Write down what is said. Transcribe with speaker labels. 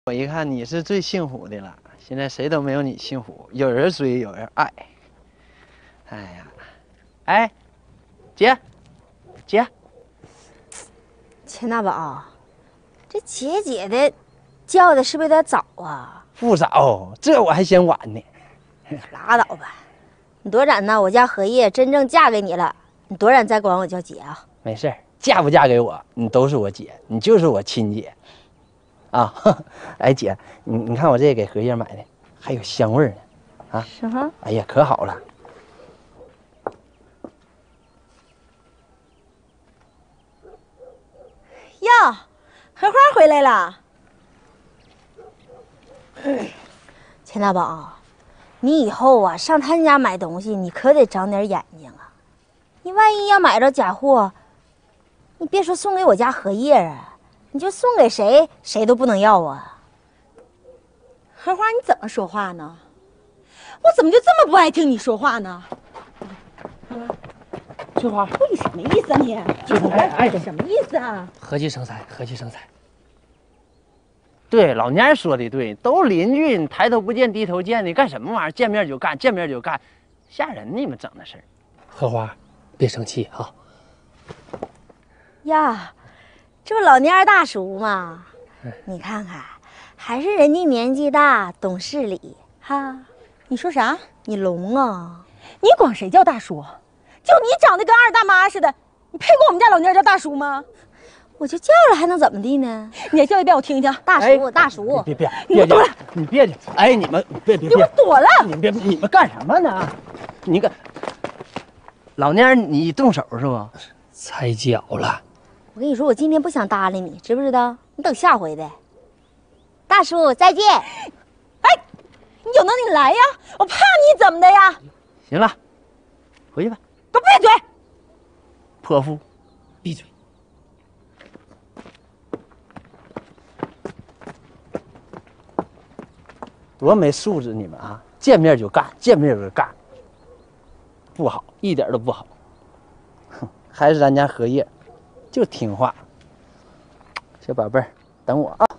Speaker 1: 我一看你是最幸福的了，现在谁都没有你幸福，有人追，有人爱。哎呀，哎，姐，
Speaker 2: 钱大宝，这姐的叫的是不是有点早啊？
Speaker 1: 不早，这我还嫌晚呢。
Speaker 2: 拉倒吧，你多展呢，我家荷叶真正嫁给你了，你多展再管我叫姐啊。
Speaker 1: 没事儿，嫁不嫁给我，你都是我姐，你就是我亲姐。啊，哎姐，你看我这给荷叶买的，还有香味儿呢。啊，
Speaker 2: 是吗？
Speaker 1: 哎呀，可好了。
Speaker 3: 哟，荷花回来了。
Speaker 2: 钱大宝，你以后啊上他家买东西，你可得长点眼睛啊！你万一要买着假货，你别说送给我家荷叶啊，你就送给谁，谁都不能要啊！
Speaker 3: 荷花，你怎么说话呢？我怎么就这么不爱听你说话呢？
Speaker 4: 翠花，
Speaker 3: 你什么意思啊你？
Speaker 4: 翠花，哎，
Speaker 3: 什么意思啊？
Speaker 4: 和气生财，和气生财。
Speaker 1: 对，老蔫说的对，都邻居，你抬头不见低头见的，干什么玩意儿？见面就干，见面就干，吓人！你们整的事儿。
Speaker 4: 荷花，别生气哈。
Speaker 2: 呀，这不老蔫大叔吗？你看看，还是人家年纪大，懂事理哈。
Speaker 3: 你说啥？
Speaker 2: 你聋啊？
Speaker 3: 你管谁叫大叔？就你长得跟二大妈似的，你配管我们家老蔫叫大叔吗？
Speaker 2: 我就叫了，还能怎么地呢？
Speaker 3: 你再叫一遍我听听。
Speaker 2: 大叔，大叔，
Speaker 1: 别，
Speaker 3: 你给我躲了！
Speaker 1: 你别去！哎，你们别，
Speaker 3: 你给我躲了！
Speaker 1: 你们干什么呢？你个老蔫，你动手是不？
Speaker 4: 踩脚了。
Speaker 2: 我跟你说，我今天不想搭理你，知不知道？你等下回的。大叔，再见。
Speaker 3: 哎，你有能你来呀！我怕你怎么的呀？
Speaker 1: 行了，回去吧。
Speaker 3: 给我闭嘴！
Speaker 1: 泼妇，
Speaker 4: 闭嘴！
Speaker 1: 多没素质你们啊！见面就干，见面就干，不好，一点都不好。哼，还是咱家荷叶，就听话。小宝贝儿，等我啊。